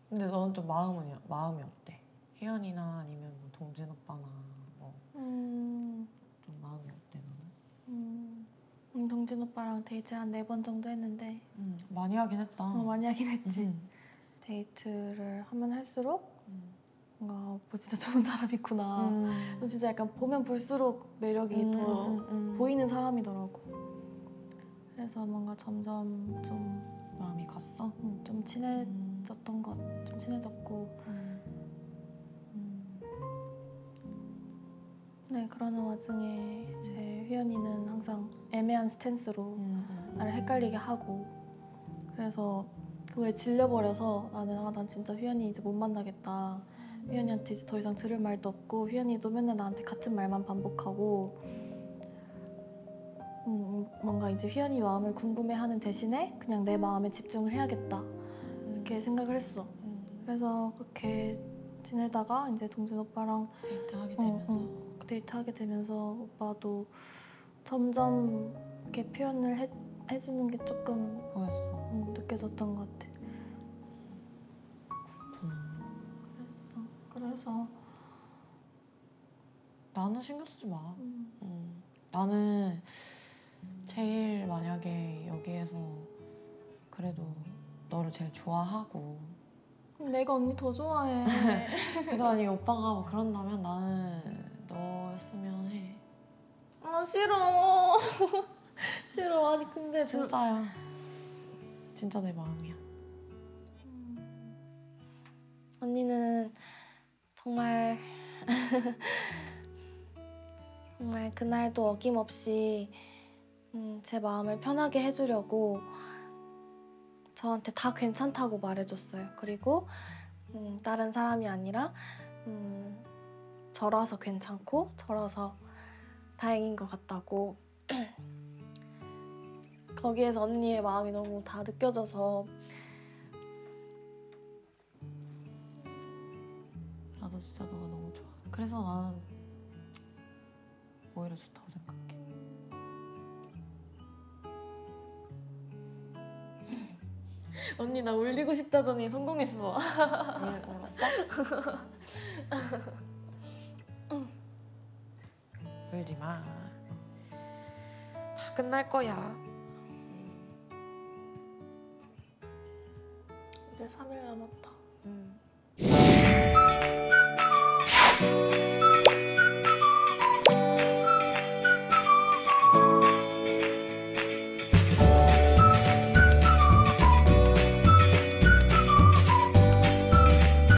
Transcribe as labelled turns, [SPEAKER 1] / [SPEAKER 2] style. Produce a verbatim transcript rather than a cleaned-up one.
[SPEAKER 1] 근데 너는 좀 마음은 마음이 어때? 휘연이나 아니면 뭐 동진 오빠나 뭐.
[SPEAKER 2] 음.
[SPEAKER 1] 좀 마음이 어때 너는?
[SPEAKER 2] 음. 음, 동진 오빠랑 데이트 한 네 번 정도 했는데.
[SPEAKER 1] 음, 많이 하긴 했다.
[SPEAKER 2] 어, 많이 하긴 했지.
[SPEAKER 1] 음.
[SPEAKER 2] 데이트를 하면 할수록
[SPEAKER 1] 음.
[SPEAKER 2] 뭔가 뭐 진짜 좋은 사람이구나.
[SPEAKER 1] 음.
[SPEAKER 2] 진짜 약간 보면 볼수록 매력이
[SPEAKER 1] 음,
[SPEAKER 2] 더
[SPEAKER 1] 음, 음.
[SPEAKER 2] 보이는 사람이더라고. 그래서 뭔가 점점 좀
[SPEAKER 1] 마음이 갔어?
[SPEAKER 2] 음, 좀 친해졌던 것, 좀 친해졌고.
[SPEAKER 1] 음.
[SPEAKER 2] 음. 네, 그러는 와중에 제 휘연이는 항상 애매한 스탠스로
[SPEAKER 1] 음, 음,
[SPEAKER 2] 나를 헷갈리게 하고. 그래서 그거에 질려버려서 나는 아, 난 진짜 휘연이 이제 못 만나겠다. 휘연이한테 이제 더 이상 들을 말도 없고 휘연이도 맨날 나한테 같은 말만 반복하고 음, 뭔가 이제 휘연이 마음을 궁금해하는 대신에 그냥 내 마음에 집중을 해야겠다 이렇게 생각을 했어.
[SPEAKER 1] 음.
[SPEAKER 2] 그래서 그렇게 지내다가 이제 동진 오빠랑
[SPEAKER 1] 데이트하게
[SPEAKER 2] 어,
[SPEAKER 1] 되면서
[SPEAKER 2] 어, 데이트하게 되면서 오빠도 점점 이렇게 표현을 해, 해주는 게 조금
[SPEAKER 1] 보였어.
[SPEAKER 2] 음, 느껴졌던 것 같아.
[SPEAKER 1] 그렇구나.
[SPEAKER 2] 그랬어. 그래서
[SPEAKER 1] 나는 신경 쓰지 마.
[SPEAKER 2] 음.
[SPEAKER 1] 음. 나는 제일 만약에 여기에서 그래도 너를 제일 좋아하고
[SPEAKER 2] 내가 언니 더 좋아해.
[SPEAKER 1] 그래서 만약에 오빠가 뭐 그런다면 나는 너였으면 해.
[SPEAKER 2] 아 싫어. 싫어. 아니 근데
[SPEAKER 1] 진짜야. 진짜 내 마음이야.
[SPEAKER 2] 음. 언니는 정말 정말 그날도 어김없이 음, 제 마음을 편하게 해주려고 저한테 다 괜찮다고 말해줬어요. 그리고 음, 다른 사람이 아니라 음, 저라서 괜찮고 저라서 다행인 것 같다고 거기에서 언니의 마음이 너무 다 느껴져서
[SPEAKER 1] 나도 진짜 너가 너무 좋아. 그래서 나는 오히려 좋다고 생각해.
[SPEAKER 2] 언니 나 울리고 싶다더니 성공했어.
[SPEAKER 1] 울, 울었어? 울지 마. 다 끝날 거야.
[SPEAKER 2] 이제 삼 일 남았다.
[SPEAKER 1] 음.